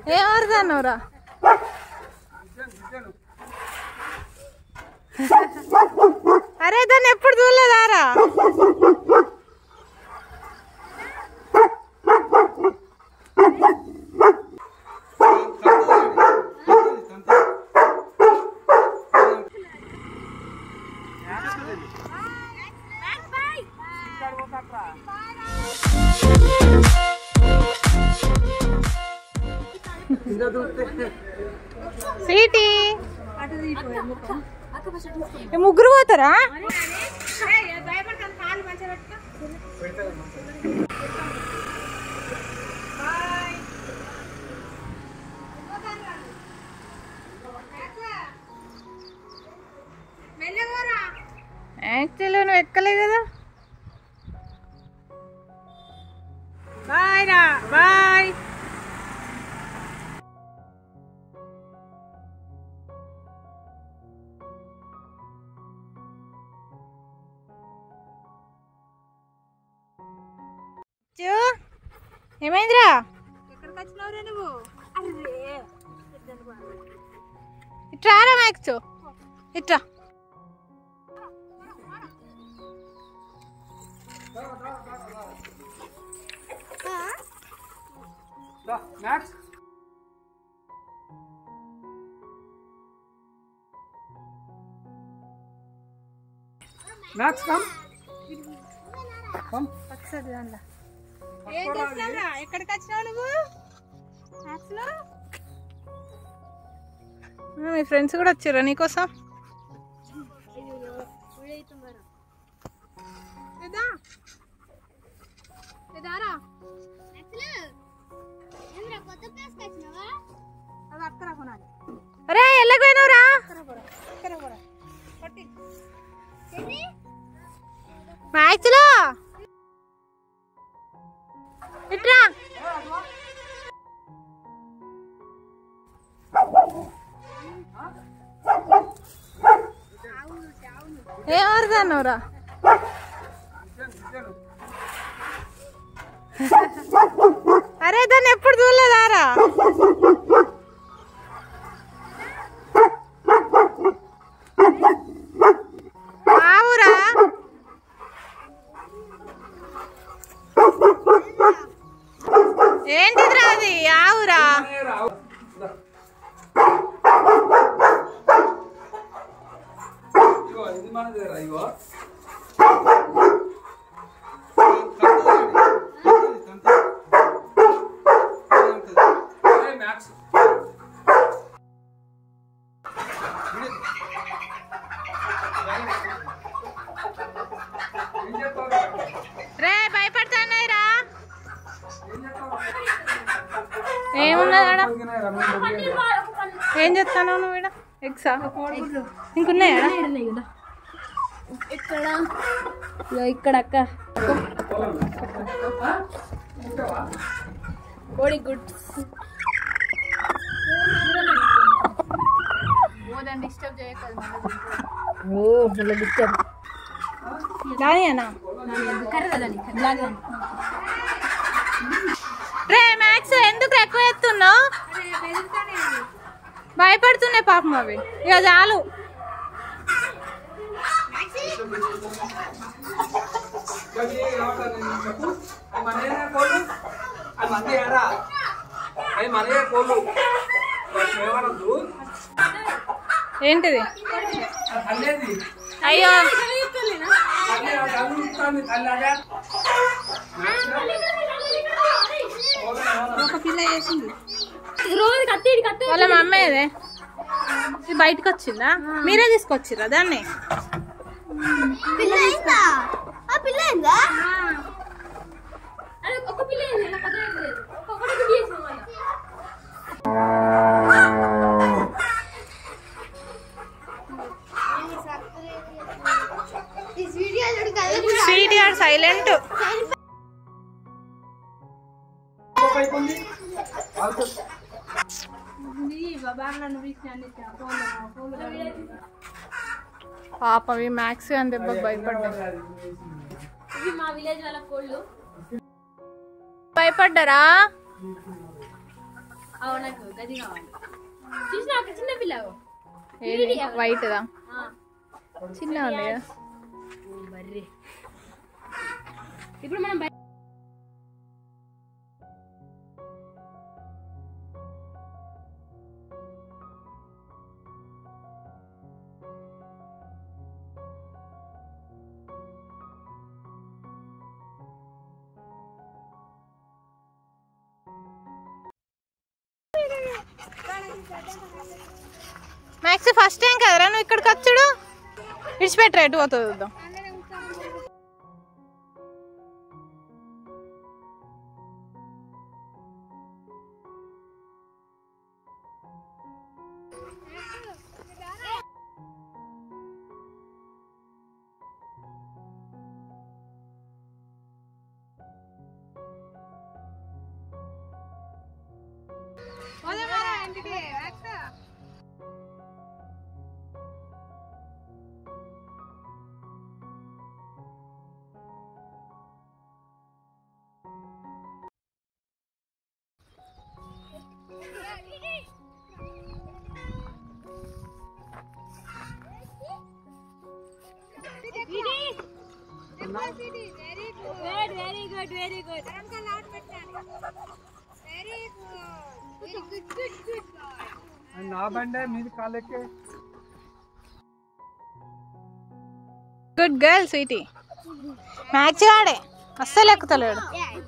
ఏమర్థన్నవరా? అరే దాన్ని ఎప్పుడు చూడలేదారా? స్వీటీ ముగ్గురు పోతారా? యాక్చువల్లీ నువ్వు ఎక్కలే కదా. బాయ్ రా, బాయ్. ఏమైందిరా? ఎక్కడికి వచ్చినావురా నువ్వు? ఇట్రారా మ్యాక్స్, ఇట్రా. Max. Max, come. Come. ఏం చేస్తావురా? ఎక్కడికి వచ్చినావు నువ్వు? మీ ఫ్రెండ్స్ కూడా వచ్చారా నీకోసం? అరే ఎల్లకపోయినావురా? మ్యాక్స్లో ఇట్రా. ఏమర్థన్నవరా? అరే దాన్ని ఎప్పుడు చూడలేదారా? ఆవురా? ఏంటిదిరా అది? ఆవురా? రే భయపడతాన్నాయిరా? ఏమున్నదా? ఏం చేస్తాను నువ్వు? ఇక్కడ ఎగ్సా ఇంకున్నాయా? ఇక్కడ ఇక్కడ అక్క కోడి గుడ్స్. డిస్టర్బ్ చేయగలదు. డిస్టర్బ్ దానియేనా? రే మ్యాక్స్ ఎందుకు ఎక్కువ ఎత్తున్నావు? భయపడుతున్నాయి పాపం అవి. ఇక చాలు. ఏంటిది? అయ్యో ఒక పిల్ల వేసింది. వాళ్ళ మా అమ్మాయిదే. ఇది బయటకు వచ్చిందా? మీరే తీసుకొచ్చిర్రా దాన్ని? Sweetie are silent. పాపవి మ్యాక్స్ అని దెబ్బకి భయపడ్డారు. భయపడ్డారా? నాకు గది కావాలి. చూసినా ఒక చిన్న పిల్ల వైట్ దా చిన్న ఉంది కదా. బర్రె. ఇప్పుడు మనం మ్యాక్స్ ఫస్ట్ టైం కదరా నువ్వు ఇక్కడికి వచ్చుడు. విడిచిపెట్టరా ఎటు పోతుంది చూద్దాం. నా బండే మీది కాలెక్కే. Good girl Sweetie. మ్యాక్స్ గాడే అస్సలు ఎక్కుతలేడు.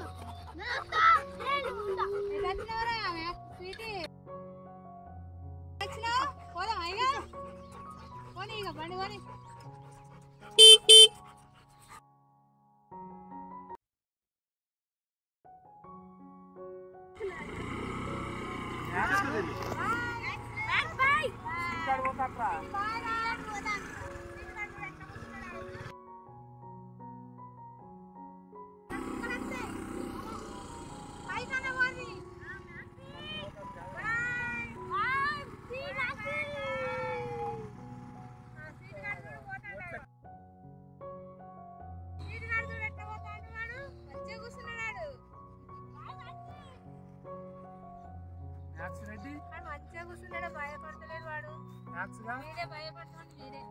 మంచిగా కూర్చున్నాడు, భయపడతలేడు వాడు. మీరే భయపడుతుంది మీరే.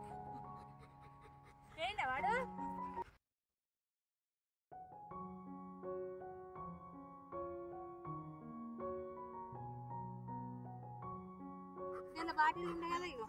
ఏంటి వాడు బాటిల్ ఉండే కదా ఇగో.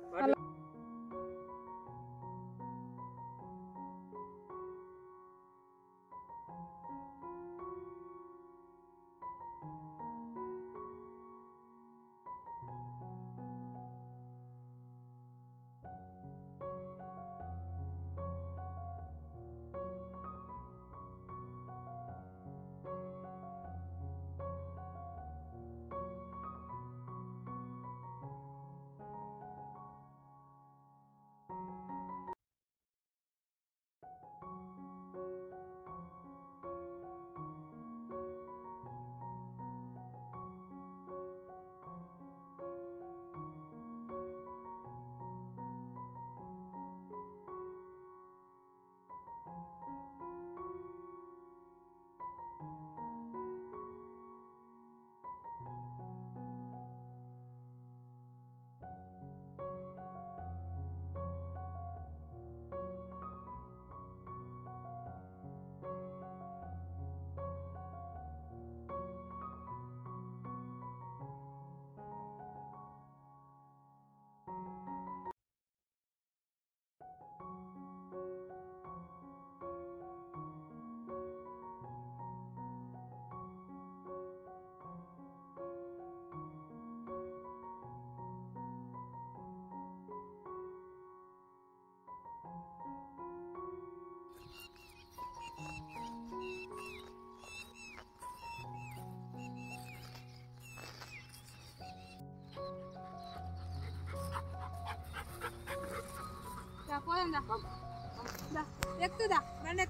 ఎక్కుదా బండి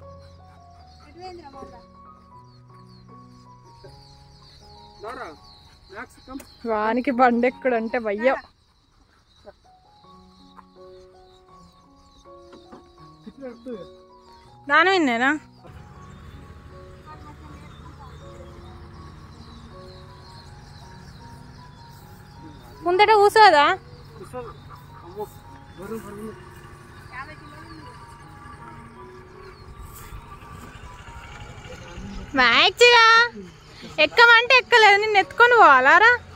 వానికి బండి ఎక్కడంటే భయ్య. దాని విన్నేనా ముందట కూర్చోదా మ్యాక్సిగా ఎక్కమంటే ఎక్కలేదు, నిన్ను ఎత్తుకొని పోవాలారా?